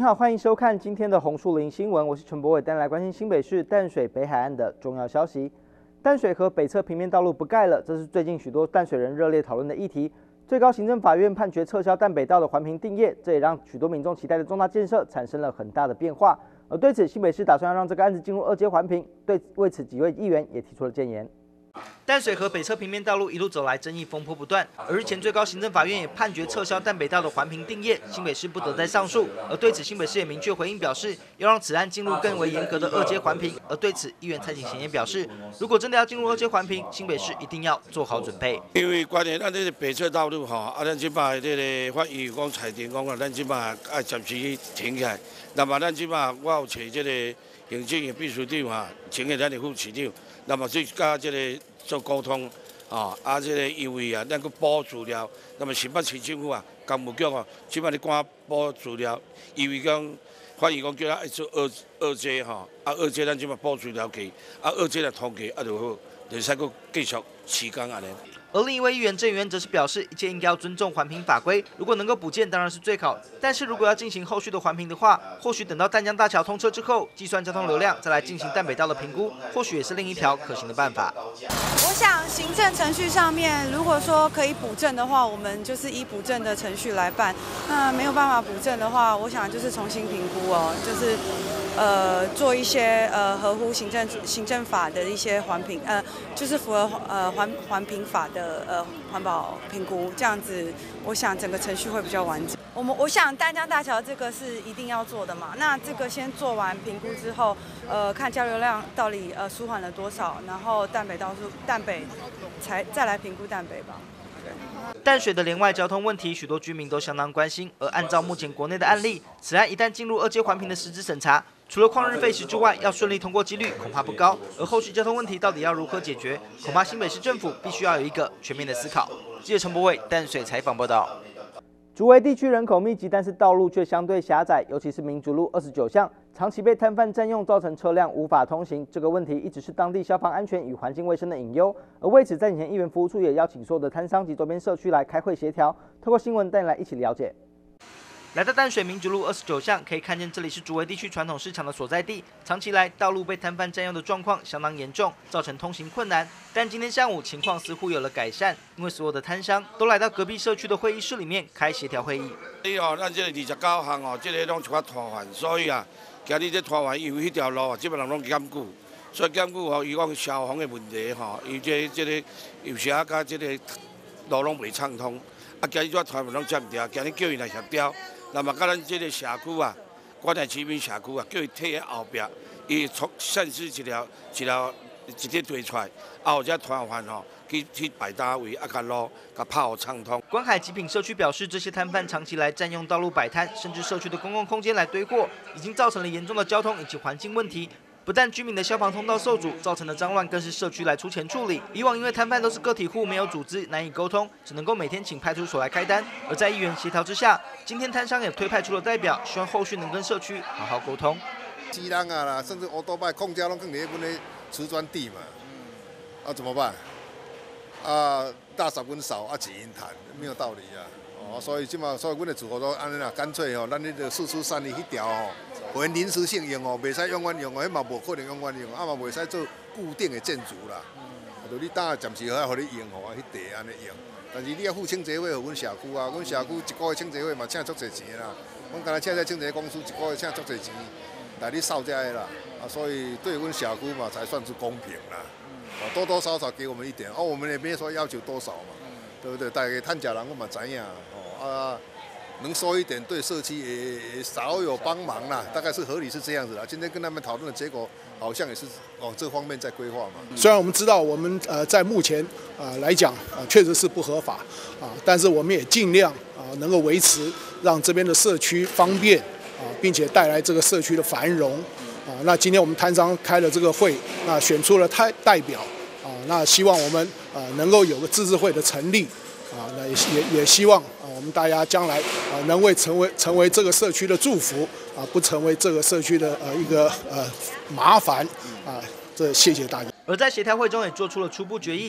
您好，欢迎收看今天的红树林新闻，我是陈柏伟，带来关心新北市淡水北海岸的重要消息。淡水河北侧平面道路不盖了，这是最近许多淡水人热烈讨论的议题。最高行政法院判决撤销淡北道的环评定业，这也让许多民众期待的重大建设产生了很大的变化。而对此，新北市打算要让这个案子进入二阶环评，为此几位议员也提出了建言。淡水河北侧平面道路一路走来，争议风波不断。而日前最高行政法院也判决撤销淡北道的环评定业，新北市不得再上诉。而对此，新北市也明确回应表示，要让此案进入更为严格的二阶环评。而对此，议员蔡景贤也表示，如果真的要进入二阶环评，新北市一定要做好准备。 因为关于咱这个北侧道路咱即摆这个法院讲裁定讲咱即摆要暂时停起来。那么咱即摆我有找这个行政的秘书长请给咱的副市长，那么去甲这个做沟通这个因为咱去补资料，那么新北市政府工务局即摆咧赶补资料，因为讲法院讲叫咱做二阶二阶咱即摆补资料去，二阶来通过就好，就使佫继续施工安尼。 而另一位议员郑元则是表示，一切应该要尊重环评法规，如果能够补件当然是最好，但是如果要进行后续的环评的话，或许等到淡江大桥通车之后，计算交通流量，再来进行淡北道的评估，或许也是另一条可行的办法。 我想行政程序上面，如果说可以补正的话，我们就是依补正的程序来办。那没有办法补正的话，我想就是重新评估就是做一些合乎行政法的一些环评，就是符合环评法的环保评估，这样子我想整个程序会比较完整。我想淡江大桥这个是一定要做的嘛，那这个先做完评估之后，看交流量到底舒缓了多少，然后淡北再来评估淡北吧。 淡水的连外交通问题，许多居民都相当关心。而按照目前国内的案例，此案一旦进入二阶环评的实质审查，除了旷日费时之外，要顺利通过几率恐怕不高。而后续交通问题到底要如何解决，恐怕新北市政府必须要有一个全面的思考。记者陈柏伟淡水采访报道。竹围地区人口密集，但是道路却相对狭窄，尤其是民族路29巷，长期被摊贩占用，造成车辆无法通行。这个问题一直是当地消防安全与环境卫生的隐忧。而为此，在以前议员服务处也邀请所有的摊商及周边社区来开会协调。透过新闻带你来一起了解。来到淡水民族路29巷，可以看见这里是竹围地区传统市场的所在地。长期来，道路被摊贩占用的状况相当严重，造成通行困难。但今天下午情况似乎有了改善，因为所有的摊商都来到隔壁社区的会议室里面开协调会议。 咱这个29项这个拢一寡摊贩，所以今日这摊贩因为迄条路基本上拢检举，所以检举伊讲消防的问题伊这个有时甲这个路拢袂畅通，今日这摊贩拢接唔掉，今日叫伊来协调。那么，甲咱这个社区关爱居民社区叫伊退喺后壁，伊设置一条堆出来，后只摊贩去摆搭位，甲路甲拍好畅通。 关海极品社区表示，这些摊贩长期来占用道路摆摊，甚至社区的公共空间来堆货，已经造成了严重的交通以及环境问题。不但居民的消防通道受阻，造成的脏乱更是社区来出钱处理。以往因为摊贩都是个体户，没有组织，难以沟通，只能够每天请派出所来开单。而在议员协调之下，今天摊商也推派出了代表，希望后续能跟社区好好沟通。 机人啦，甚至欧多拜控家拢更伫阮的瓷砖地嘛，怎么办？大少跟少挤银谈，没有道理所以阮的主合都安尼啦，干脆咱那个四出三里迄条为临时性用袂使永远用迄嘛无可能永远用，嘛袂使做固定的建筑啦。就你暂时互你用迄地安尼用，但是你要付清洁费互阮社区阮社区一个月清洁费嘛请足侪钱啦，阮刚才请清洁公司一个月请足侪钱来你扫这的啦，所以对阮社区嘛才算是公平啦。多多少少给我们一点，我们也没说要求多少嘛，对不对？大家摊家人我嘛知影能收一点对社区也少有帮忙啦，大概是合理是这样子啦。今天跟他们讨论的结果，好像也是往这方面在规划嘛。 虽然我们知道我们在目前来讲确实是不合法但是我们也尽量能够维持，让这边的社区方便并且带来这个社区的繁荣那今天我们摊商开了这个会，那选出了代表那希望我们能够有个自治会的成立那也希望我们大家将来能成为这个社区的祝福不成为这个社区的一个麻烦这谢谢大家。 而在协调会中也做出了初步决议，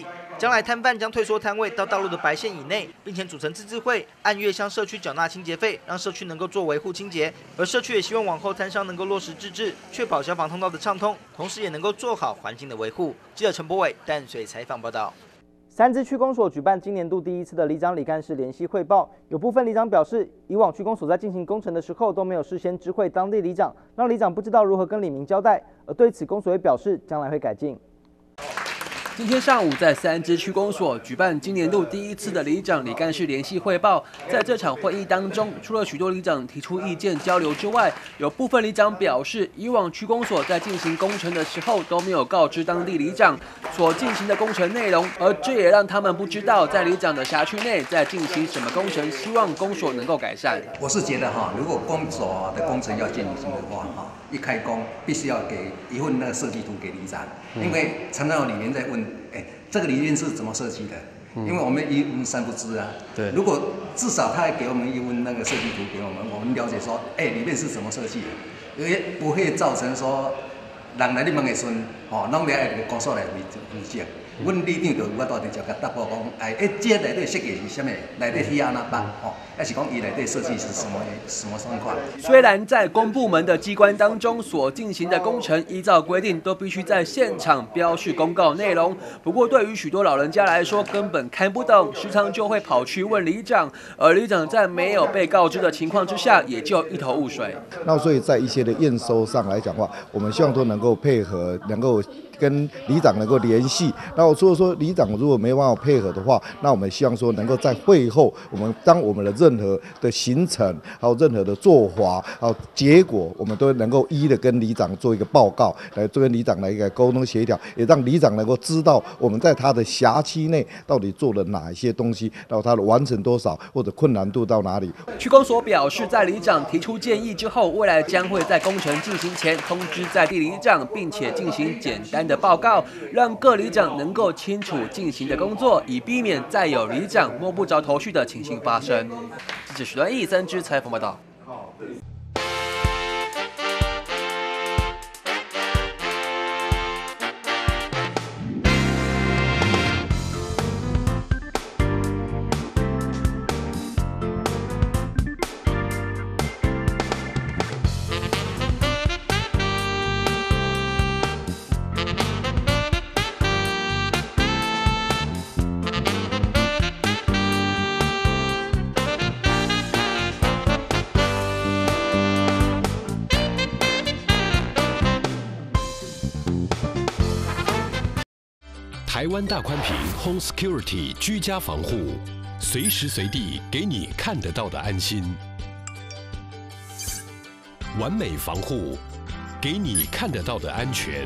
将来摊贩将退缩摊位到道路的白线以内，并且组成自治会，按月向社区缴纳清洁费，让社区能够做维护清洁。而社区也希望往后摊商能够落实自治，确保消防通道的畅通，同时也能够做好环境的维护。记者陈柏伟淡水采访报道。三支区公所举办今年度第一次的里长里干事联席汇报，有部分里长表示，以往区公所在进行工程的时候都没有事先知会当地里长，让里长不知道如何跟里民交代。而对此，公所也表示将来会改进。 今天上午，在三支区公所举办今年度第一次的里长里干事联席汇报。在这场会议当中，除了许多里长提出意见交流之外，有部分里长表示，以往区公所在进行工程的时候都没有告知当地里长所进行的工程内容，而这也让他们不知道在里长的辖区内在进行什么工程，希望公所能够改善。 我是觉得如果公所的工程要进行的话一开工必须要给一份那个设计图给里长，因为常常有里面在问，这个里面是怎么设计的？因为我们一问三不知啊。对。如果至少他给我们一份那个设计图给我们了解说，里面是怎么设计的，也不会造成说人来你问的时候，拢来公所来回答。阮里长就有法度直接甲答复讲，这内底设计是啥物？内底是安那办？还是讲伊内底设计是什么状况？ 虽然在公部门的机关当中所进行的工程，依照规定都必须在现场标示公告内容，不过对于许多老人家来说，根本看不懂，时常就会跑去问里长，而里长在没有被告知的情况之下，也就一头雾水。 那所以在一些的验收上来讲的话，我们希望都能够配合，能够跟里长能够联系。那除了说里长如果没办法配合的话，那我们希望说能够在会后，当我们的任何的行程，还有任何的做法，还有结果，我们都能够一的跟里长做一个报告，来跟里长来一个沟通协调，也让里长能够知道我们在他的辖区内到底做了哪一些东西，然后他的完成多少，或者困难度到哪里。 区公所表示，在里长提出建议之后，未来将会在工程进行前通知在地里长，并且进行简单的报告，让各里长能够清楚进行的工作，以避免再有里长摸不着头绪的情形发生。记者许端义三支采访报道。 台湾大宽屏 Home Security 居家防护，随时随地给你看得到的安心。完美防护，给你看得到的安全。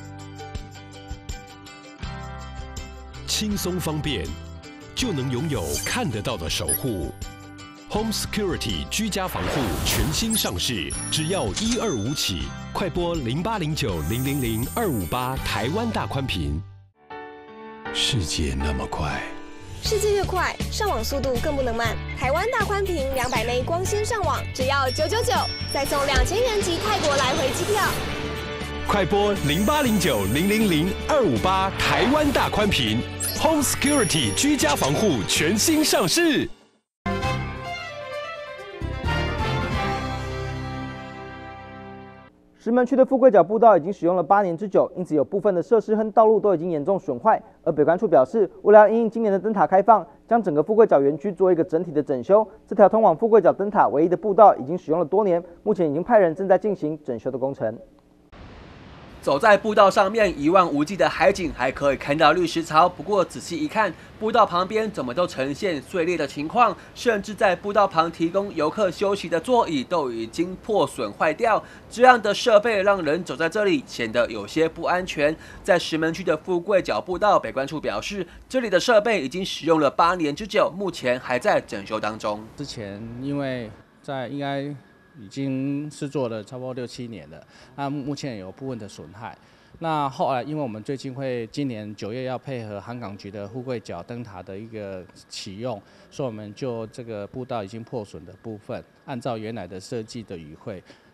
轻松方便，就能拥有看得到的守护。Home Security 居家防护全新上市，只要125起，快拨0809000258台湾大宽屏。世界那么快， 世界越快，上网速度更不能慢。台湾大宽屏200枚光纤上网，只要999，再送2000元及泰国来回机票。 快拨0809000258台湾大宽屏 ，Home Security 居家防护全新上市。 石门区的富贵角步道已经使用了8年之久，因此有部分的设施和道路都已经严重损坏。而北关处表示，为了因应今年的灯塔开放，将整个富贵角园区做一个整体的整修。这条通往富贵角灯塔唯一的步道已经使用了多年，目前已经派人正在进行整修的工程。 走在步道上面，一望无际的海景，还可以看到绿石槽。不过仔细一看，步道旁边怎么都呈现碎裂的情况，甚至在步道旁提供游客休息的座椅都已经破损坏掉。这样的设备让人走在这里显得有些不安全。在石门区的富贵角步道，北关处表示，这里的设备已经使用了8年之久，目前还在整修当中。 之前因为应该已经是做了差不多6、7年了，那目前有部分的损害。那后来，因为我们今年9月要配合航港局的富贵角灯塔的一个启用，所以我们就这个步道已经破损的部分，按照原来的设计的语汇，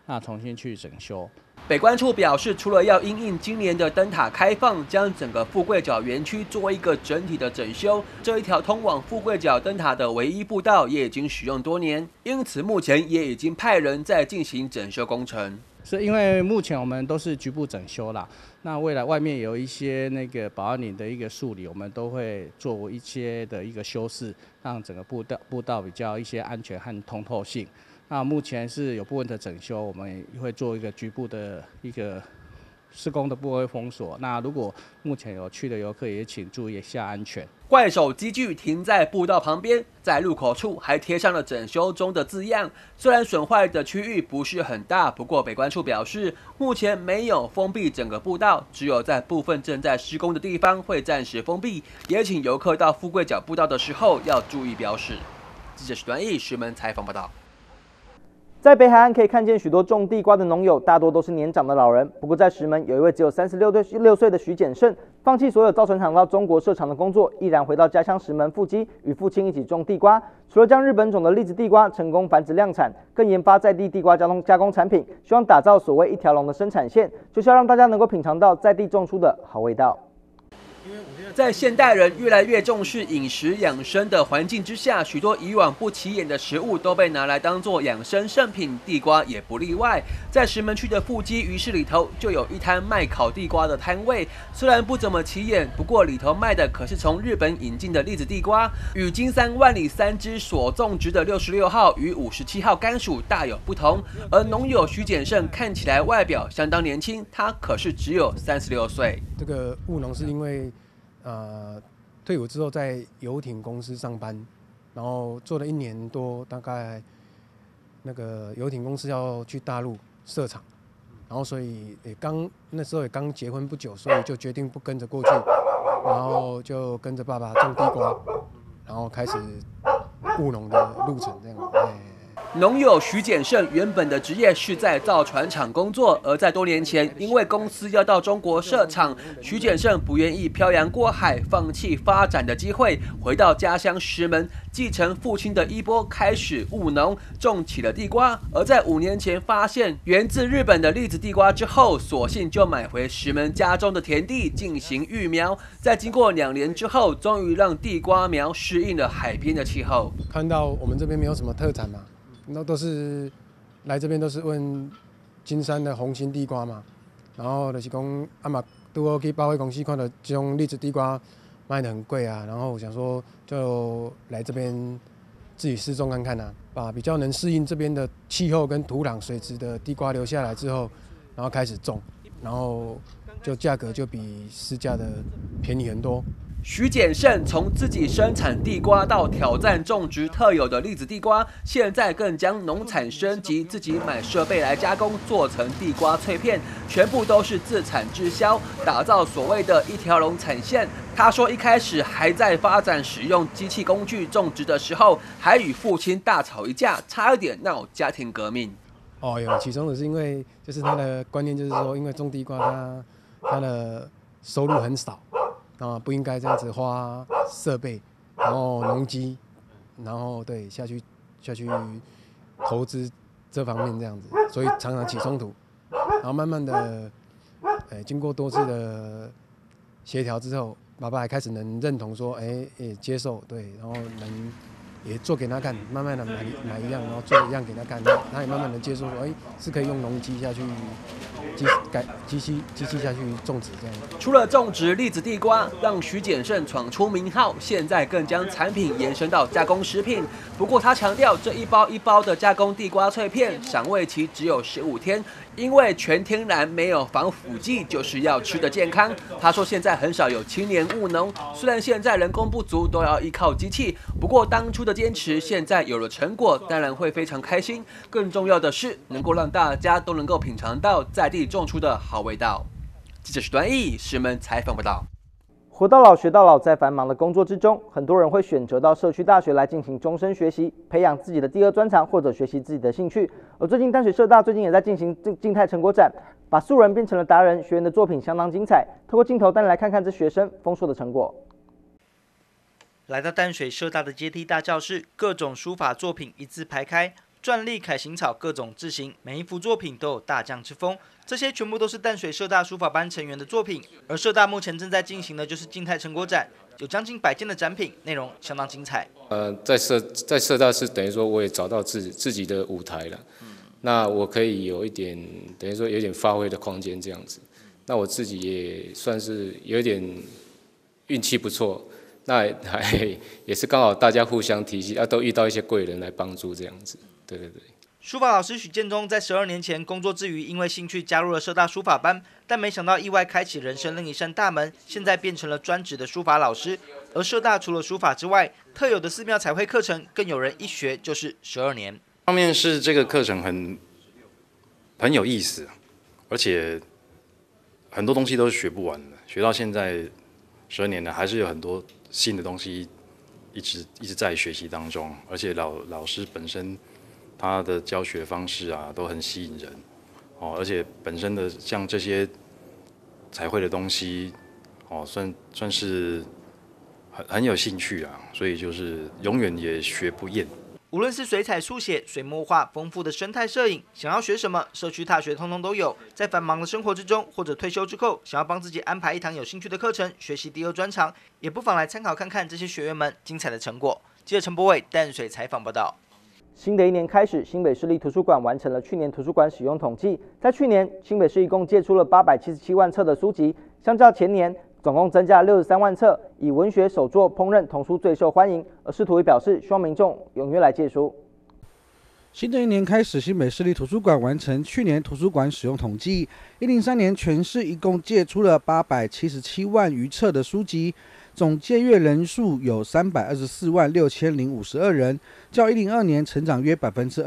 那重新去整修。 北关处表示，除了要因应今年的灯塔开放，将整个富贵角园区做一个整体的整修，这一条通往富贵角灯塔的唯一步道也已经使用多年，因此目前也已经派人在进行整修工程。 是因为目前我们都是局部整修啦，那未来外面有一些那个保安岭的一个树理，我们都会做一些的一个修饰，让整个步道比较一些安全和通透性。那目前是有部分的整修，我们也会做一个局部的一个施工的部位封锁。那如果目前有去的游客，也请注意一下安全。 怪手机具停在步道旁边，在入口处还贴上了整修中的字样。虽然损坏的区域不是很大，不过北关处表示，目前没有封闭整个步道，只有在部分正在施工的地方会暂时封闭。也请游客到富贵角步道的时候要注意标示。记者许端义石门采访报道。 在北海岸可以看见许多种地瓜的农友，大多都是年长的老人。不过在石门，有一位只有36岁的徐简胜，放弃所有造船厂到中国设厂的工作，毅然回到家乡石门腹基，与父亲一起种地瓜。除了将日本种的栗子地瓜成功繁殖量产，更研发在地地瓜加工产品，希望打造所谓一条龙的生产线，就是要让大家能够品尝到在地种出的好味道。 在现代人越来越重视饮食养生的环境之下，许多以往不起眼的食物都被拿来当作养生圣品，地瓜也不例外。在石门区的富基鱼市里头，就有一摊卖烤地瓜的摊位，虽然不怎么起眼，不过里头卖的可是从日本引进的栗子地瓜，与金山万里3支所种植的66号与57号甘薯大有不同。而农友徐简胜看起来外表相当年轻，他可是只有36岁。 这个务农是因为退伍之后在游艇公司上班，然后做了1年多，大概那个游艇公司要去大陆设厂，然后所以那时候也刚结婚不久，所以就决定不跟着过去，然后就跟着爸爸种地瓜，然后开始务农的路程这样。 农友徐简胜原本的职业是在造船厂工作，而在多年前，因为公司要到中国设厂，徐简胜不愿意漂洋过海，放弃发展的机会，回到家乡石门，继承父亲的衣钵，开始务农，种起了地瓜。而在5年前发现源自日本的栗子地瓜之后，索性就买回石门家中的田地进行育苗。在经过2年之后，终于让地瓜苗适应了海边的气候。 看到我们这边没有什么特产嘛。那都是来这边都是问金山的红心地瓜嘛，然后就是讲嘛，拄好去百货公司看到这种栗子地瓜卖得很贵啊，然后我想说就来这边自己试种看看啊，把比较能适应这边的气候跟土壤水质的地瓜留下来之后，然后开始种，然后就价格就比市价的便宜很多。 徐简胜从自己生产地瓜到挑战种植特有的栗子地瓜，现在更将农产升级，自己买设备来加工，做成地瓜脆片，全部都是自产自销，打造所谓的一条龙产线。他说，一开始还在发展使用机器工具种植的时候，还与父亲大吵一架，差一点闹家庭革命。 有其中的是因为就是他的观念就是说，因为种地瓜他的收入很少。不应该这样子花设备，然后农机，然后对下去投资这方面这样子，所以常常起冲突。然后慢慢的，经过多次的协调之后，爸爸也开始能认同说，也接受对，然后能也做给他看，慢慢的买一样，然后做一样给他看，他也慢慢的接受说，是可以用农机下去。机器下去种植这样。 除了种植栗子地瓜，让徐简胜闯出名号，现在更将产品延伸到加工食品。不过他强调，这一包一包的加工地瓜脆片，赏味期只有15天，因为全天然，没有防腐剂，就是要吃得健康。他说，现在很少有青年务农，虽然现在人工不足，都要依靠机器，不过当初的坚持，现在有了成果，当然会非常开心。更重要的是，能够让大家都能够品尝到在地种出的好味道。记者许端义石门采访报道。 活到老学到老，在繁忙的工作之中，很多人会选择到社区大学来进行终身学习，培养自己的第二专长或者学习自己的兴趣。而最近淡水社大最近也在进行静态成果展，把素人变成了达人，学员的作品相当精彩。透过镜头带你来看看这学生丰硕的成果。来到淡水社大的阶梯大教室，各种书法作品一字排开。 篆隶、楷行草各种字形，每一幅作品都有大匠之风。这些全部都是淡水社大书法班成员的作品，而社大目前正在进行的就是静态成果展，有将近100件的展品，内容相当精彩。 在社大是等于说我也找到自己的舞台了，那我可以有一点等于说有点发挥的空间这样子。那我自己也算是有一点运气不错，那也是刚好大家互相提携，都遇到一些贵人来帮助这样子。对。 书法老师许建中在12年前工作之余，因为兴趣加入了社大书法班，但没想到意外开启人生另一扇大门，现在变成了专职的书法老师。而社大除了书法之外，特有的寺庙彩绘课程，更有人一学就是12年。 方面是这个课程很有意思，而且很多东西都是学不完的，学到现在12年了，还是有很多新的东西一直在学习当中，而且老师本身他的教学方式啊都很吸引人哦，而且本身的像这些彩绘的东西哦，算是很有兴趣啊，所以就是永远也学不厌。 无论是水彩、速写、水墨画、丰富的生态摄影，想要学什么，社区大学通通都有。在繁忙的生活之中，或者退休之后，想要帮自己安排一堂有兴趣的课程，学习第二专长，也不妨来参考看看这些学员们精彩的成果。记者陈柏伟淡水采访报道。新的一年开始，新北市立图书馆完成了去年图书馆使用统计，在去年，新北市一共借出了877万册的书籍，相较前年，总共增加63万册，以文学、手作、烹饪童书最受欢迎。而市图也表示，希望民众踊跃来借书。 新的一年开始，新北市立图书馆完成去年图书馆使用统计，103年全市一共借出了877万余册的书籍，总借阅人数有324万6052人，较102年成长约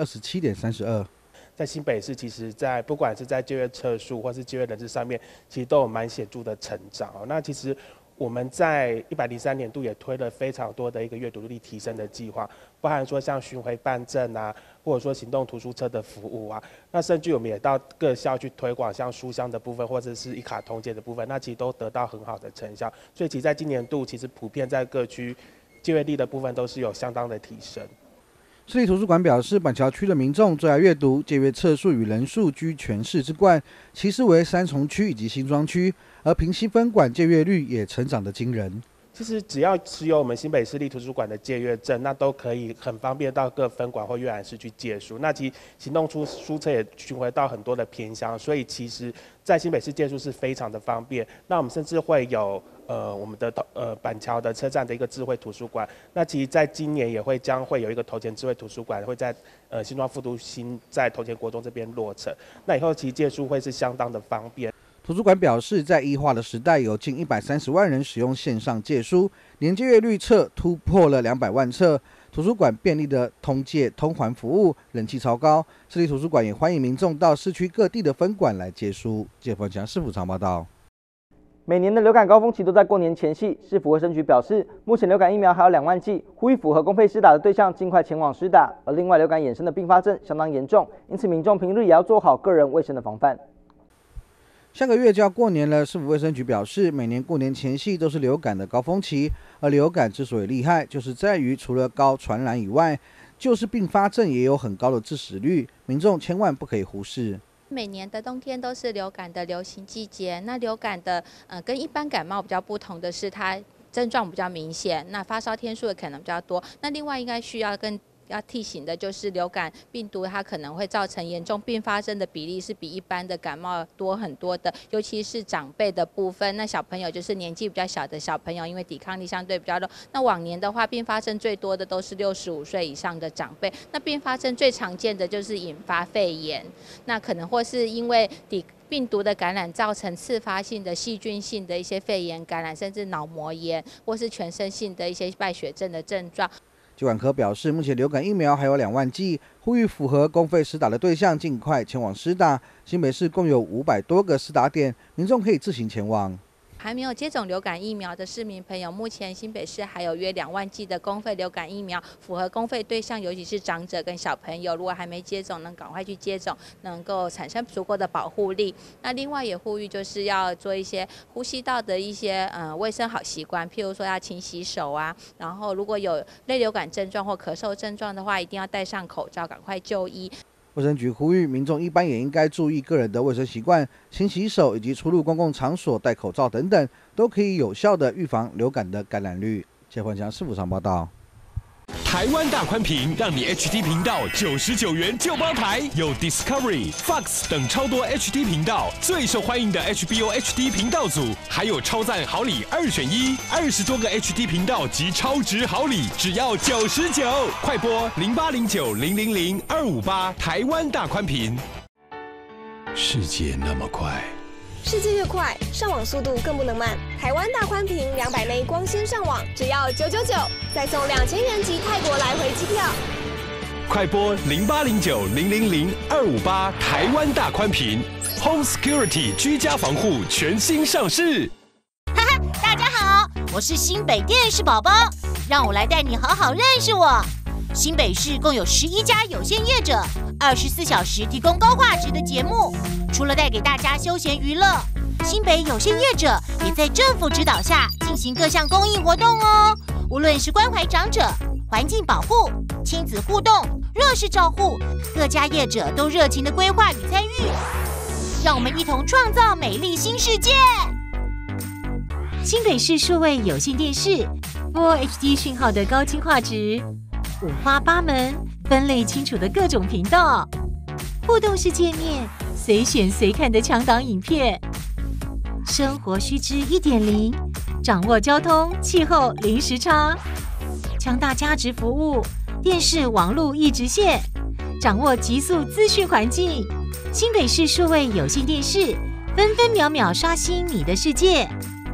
27.32%。 在新北市，其实不管是在借阅册数或是借阅人次上面，其实都有蛮显著的成长哦。那其实我们在103年度也推了非常多的一个阅读力提升的计划，包含说像巡回办证啊，或者说行动图书车的服务啊，那甚至我们也到各校去推广像书香的部分，或者是一卡通借的部分，那其实都得到很好的成效。所以其实在今年度，其实普遍在各区借阅力的部分都是有相当的提升。 市立图书馆表示，板桥区的民众最爱阅读，借阅册数与人数居全市之冠，其次为三重区以及新庄区，而平溪分馆借阅率也成长得惊人。 其实只要持有我们新北市立图书馆的借阅证，那都可以很方便到各分馆或阅览室去借书。那其实行动书车也巡回到很多的偏乡，所以其实在新北市借书是非常的方便。那我们甚至会有我们的板桥的车站的一个智慧图书馆。那其实在今年也将会有一个头前智慧图书馆会在新庄副都心在头前国中这边落成。那以后其实借书会是相当的方便。 图书馆表示，在异化的时代，有近130万人使用线上借书，年借阅率册突破了200万册。图书馆便利的通借通还服务人气超高，市立图书馆也欢迎民众到市区各地的分馆来借书。记者彭强市府长报道。 每年的流感高峰期都在过年前夕，市府卫生局表示，目前流感疫苗还有2万剂，呼吁符合公费施打的对象尽快前往施打。而另外，流感衍生的并发症相当严重，因此民众平日也要做好个人卫生的防范。 下个月就要过年了，市府卫生局表示，每年过年前夕都是流感的高峰期，而流感之所以厉害，就是在于除了高传染以外，就是并发症也有很高的致死率，民众千万不可以忽视。 每年的冬天都是流感的流行季节，那流感的跟一般感冒比较不同的是，它症状比较明显，那发烧天数也可能比较多。那另外应该需要要提醒的就是流感病毒它可能会造成严重并发症的比例是比一般的感冒多很多的，尤其是长辈的部分。那小朋友就是年纪比较小的小朋友，因为抵抗力相对比较弱。那往年的话，并发症最多的都是65岁以上的长辈。那并发症最常见的就是引发肺炎，那可能或是因为病毒的感染造成次发性的细菌性的一些肺炎感染，甚至脑膜炎或是全身性的一些败血症的症状。 疾管科表示，目前流感疫苗还有2万剂，呼吁符合公费施打的对象尽快前往施打。新北市共有500多个施打点，民众可以自行前往。 还没有接种流感疫苗的市民朋友，目前新北市还有约2万剂的公费流感疫苗，符合公费对象，尤其是长者跟小朋友，如果还没接种，能赶快去接种，能够产生足够的保护力。那另外也呼吁，就是要做一些呼吸道的一些卫生好习惯，譬如说要勤洗手啊，然后如果有类流感症状或咳嗽症状的话，一定要戴上口罩，赶快就医。 卫生局呼吁民众一般也应该注意个人的卫生习惯，勤洗手以及出入公共场所戴口罩等等，都可以有效的预防流感的感染率。谢焕强市府上报道。 台湾大宽屏让你 HD 频道99元就包台，有 Discovery、Fox 等超多 HD 频道，最受欢迎的 HBO HD 频道组，还有超赞好礼2选1，20多个 HD 频道及超值好礼，只要99，快拨0809000258，台湾大宽屏。世界那么快。 世界越快，上网速度更不能慢。台湾大宽屏200枚光纤上网，只要999，再送2000元及泰国来回机票。 快拨0809000258，台湾大宽屏 ，Home Security 居家防护全新上市。 哈哈，大家好，我是新北电视宝宝，让我来带你好好认识我。新北市共有11家有线业者，24小时提供高画质的节目。除了带给大家休闲娱乐，新北有线业者也在政府指导下进行各项公益活动哦。无论是关怀长者、环境保护、亲子互动、弱势照护，各家业者都热情的规划与参与。让我们一同创造美丽新世界。新北市数位有线电视，Full HD 讯号的高清画质，五花八门、分类清楚的各种频道，互动式界面，随选随看的强档影片，生活须知1.0，掌握交通、气候零时差，强大价值服务，电视网络一直线，掌握极速资讯环境。新北市数位有线电视，分分秒秒刷新你的世界。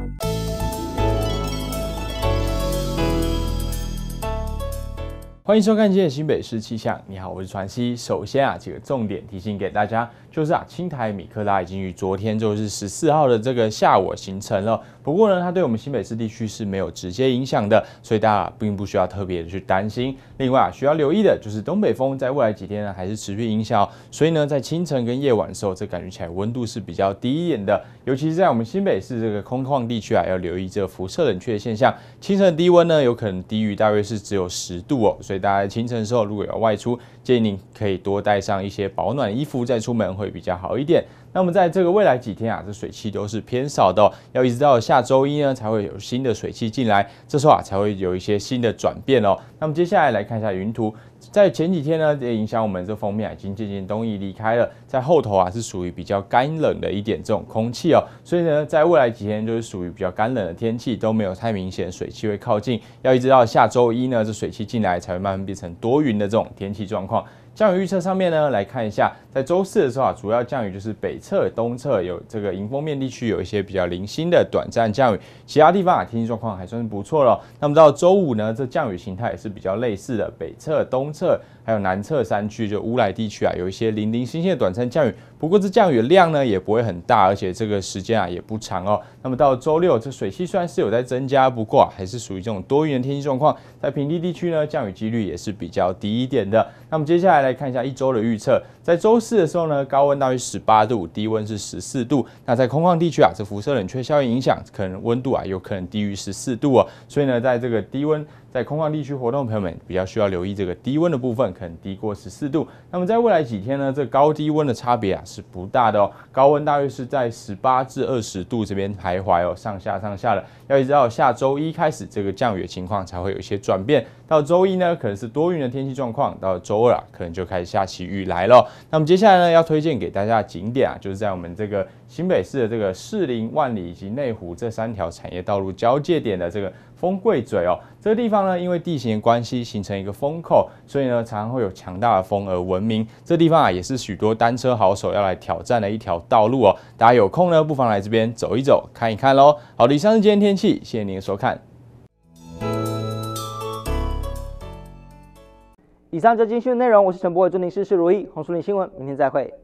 欢迎收看今天的新北市气象。你好，我是传希。首先几个重点提醒给大家，就是青台米克拉已经于昨天就是14号的这个下午形成了。不过呢，它对我们新北市地区是没有直接影响的，所以大家并不需要特别的去担心。另外需要留意的就是东北风在未来几天呢还是持续影响，所以呢在清晨跟夜晚的时候，这感觉起来温度是比较低一点的，尤其是在我们新北市这个空旷地区要留意这个辐射冷却的现象。清晨低温呢有可能低于大约是只有10度哦，所以大家在清晨的时候如果有外出，建议您可以多带上一些保暖衣服再出门会比较好一点。那么在这个未来几天这水汽都是偏少的要一直到下周一呢才会有新的水汽进来，这时候才会有一些新的转变哦。那么接下来来看一下云图，在前几天呢也影响我们这封面已经渐渐东移离开了，在后头是属于比较干冷的一点这种空气哦，所以呢在未来几天就是属于比较干冷的天气，都没有太明显水汽会靠近，要一直到下周一呢这水汽进来才会慢慢变成多云的这种天气状况。降雨预测上面呢，来看一下，在周四的时候主要降雨就是北侧、东侧有这个迎风面地区有一些比较零星的短暂降雨，其他地方天气状况还算是不错了。那么到周五呢，这降雨形态也是比较类似的，北侧、东侧还有南侧山区就乌来地区有一些零零星星的短暂降雨，不过这降雨的量呢也不会很大，而且这个时间也不长哦。那么到周六，这水汽虽然是有在增加，不过还是属于这种多云的天气状况，在平地地区呢降雨几率也是比较低一点的。那么接下来看一下一周的预测，在周四的时候呢，高温大约18度，低温是14度。那在空旷地区这辐射冷却效应影响，可能温度有可能低于14度哦。所以呢，在这个低温，在空旷地区活动的朋友们比较需要留意这个低温的部分，可能低过14度。那么在未来几天呢，这高低温的差别是不大的哦。高温大约是在18至20度这边徘徊哦，上下的。要一直到下周一开始，这个降雨的情况才会有一些转变。到周一呢，可能是多云的天气状况；到周二可能就开始下起雨来了。那么接下来呢，要推荐给大家的景点就是在我们这个新北市的这个士林、万里以及内湖这3条产业道路交界点的这个风柜嘴哦。这个地方呢，因为地形的关系形成一个风口，所以呢常常会有强大的风而闻名。这地方也是许多单车好手要来挑战的一条道路哦。大家有空呢，不妨来这边走一走、看一看咯。好的，以上是今天天气，谢谢您的收看。 以上就是今天新闻内容，我是陈柏伟，祝您事事如意。红树林新闻，明天再会。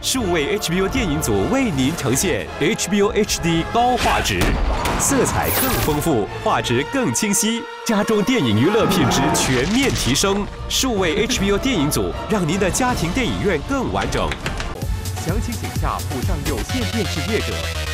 数位 HBO 电影组为您呈现 HBO HD 高画质，色彩更丰富，画质更清晰，家中电影娱乐品质全面提升。数位 HBO 电影组让您的家庭电影院更完整。详情请洽补上有线电视业者。